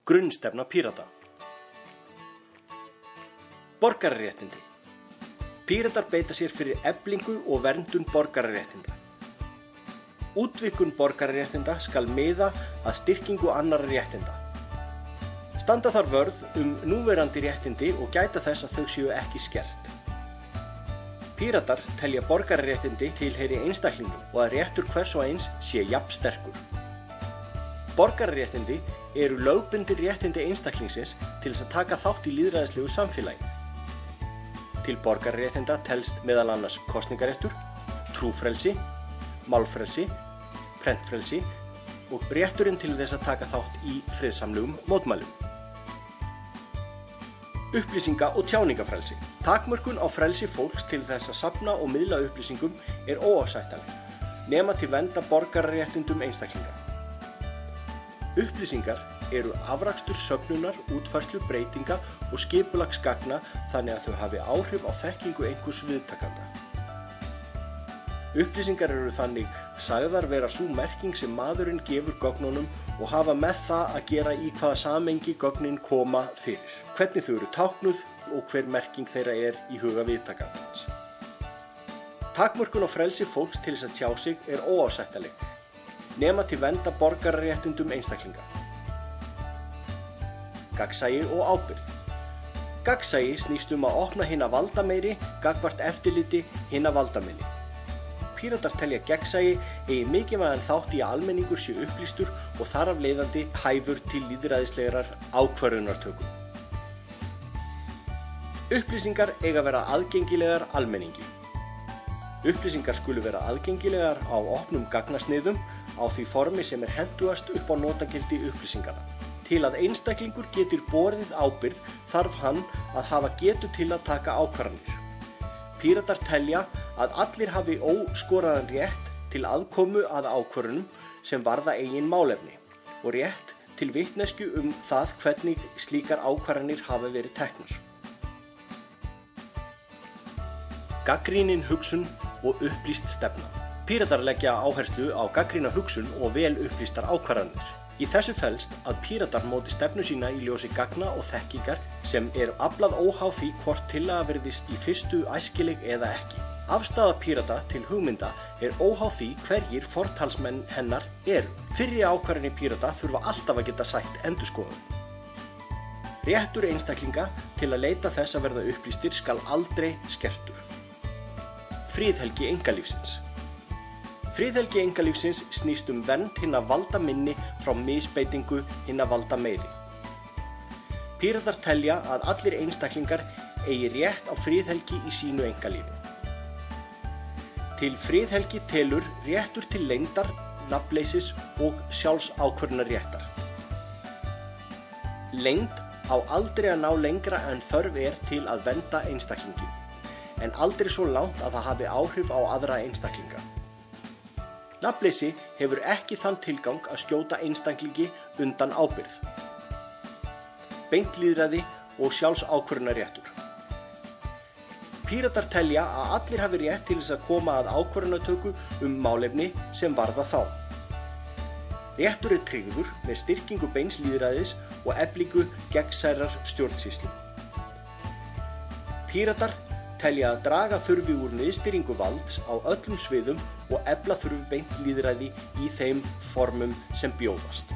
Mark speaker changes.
Speaker 1: Grunnstefna Pírata. Borgararéttindi. Píratar beita sér fyrir eflingu og verndun borgararéttinda. Útvíkkun borgararéttinda skal miða að styrkingu annarra réttinda. Standa þar vörð núverandi réttindi og gæta þess að þau séu ekki skert. Píratar telja borgararéttindi tilheyri einstaklingum og að réttur hvers og eins sé jafn sterkur. Borgararéttindi eru lögbundin réttindi einstaklingsins til þess að taka þátt í lýðræðislegu samfélagi. Til borgararéttinda telst meðal annars kosningaréttur, trúfrelsi, málfrelsi, prentfrelsi og rétturinn til þess að taka þátt í friðsamlegum mótmælum. Upplýsinga- og tjáningafrelsi. Takmörkun á frelsi fólks til þess að safna og miðla upplýsingum er óásættanleg, nema til verndar borgararéttindum einstaklinga. Upplýsingar eru afrakstur söfnunar, útfærslu, breytinga og skipulagsgagna þannig að þau hafi áhrif á þekkingu einhvers viðtakanda. Upplýsingar eru þannig sagðar vera sú merking sem maðurinn gefur gögnunum og hafa með það að gera í hvaða samhengi gögnin koma fyrir, hvernig þau eru táknuð og hver merking þeirra er í huga viðtakandans. Takmörkun á frelsi fólks til þess að tjá sig er óásættanleg, nema til verndar borgararéttindum einstaklinga. Gagnsæi og ábyrgð. Gagnsæi snýst að opna hina valdameiri gagnvart eftirliti hina valdaminni. Píratar telja gegnsæi eigi mikilvægan þátt í að almenningur sé upplýstur og þar af leiðandi hæfur til lýðræðislegrar ákvörðunartöku. Upplýsingar eiga að vera aðgengilegar almenningi. Upplýsingar skulu vera aðgengilegar á opnum gagnasniðum á því formi sem er hentugast upp á notagildi upplýsinganna. Til að einstaklingur getur borið ábyrgð þarf hann að hafa getu til að taka ákvarðanir. Píratar telja að allir hafi óskoraðan rétt til aðkomu að ákvörðunum sem varða eigin málefni og rétt til vitneskju það hvernig slíkar ákvarðanir hafa verið teknar. Gagnrýnin hugsun og upplýst stefna. Píratar leggja áherslu á gagnrýna hugsun og vel upplýstar ákvarðanir. Í þessu felst að Píratar móti stefnu sína í ljósi gagna og þekkingar sem aflað óháð því hvort tillaga virðist í fyrstu æskileg eða ekki. Afstaða Pírata til hugmynda er óháð því hverjir fortalsmenn hennar eru. Fyrri ákvarðanir Pírata þurfa alltaf að geta sætt endurskoðun. Réttur einstaklinga til að leita þess að verða upplýstir skal aldrei skertur. Friðhelgi einkalífsins. Friðhelgi einkalífsins snýst vernd hinna valdaminni frá misbeitingu hinna valdameiri. Píratar telja að allir einstaklingar eigi rétt á friðhelgi í sínu einkalífi. Til friðhelgi telur réttur til leyndar, nafnleysis og sjálfsákvörðunarréttar. Leynd á aldrei að ná lengra en þörf er til að vernda einstaklingi, en aldrei svo langt að það hafi áhrif á aðra einstaklinga. Nafnleysi hefur ekki þann tilgang að skjóta einstaklingi undan ábyrgð. Beint lýðræði og sjálfsákvörðunarréttur. Píratar telja að allir hafi rétt til þess að koma að ákvörðunartöku málefni sem varða þá. Réttur er tryggður með styrkingu beins lýðræðis og eflingu gegnsærrar stjórnsýslu. Píratar telja að draga þurfi úr miðstýringu valds á öllum sviðum og efla þurfi beint lýðræði í þeim formum sem bjóðast.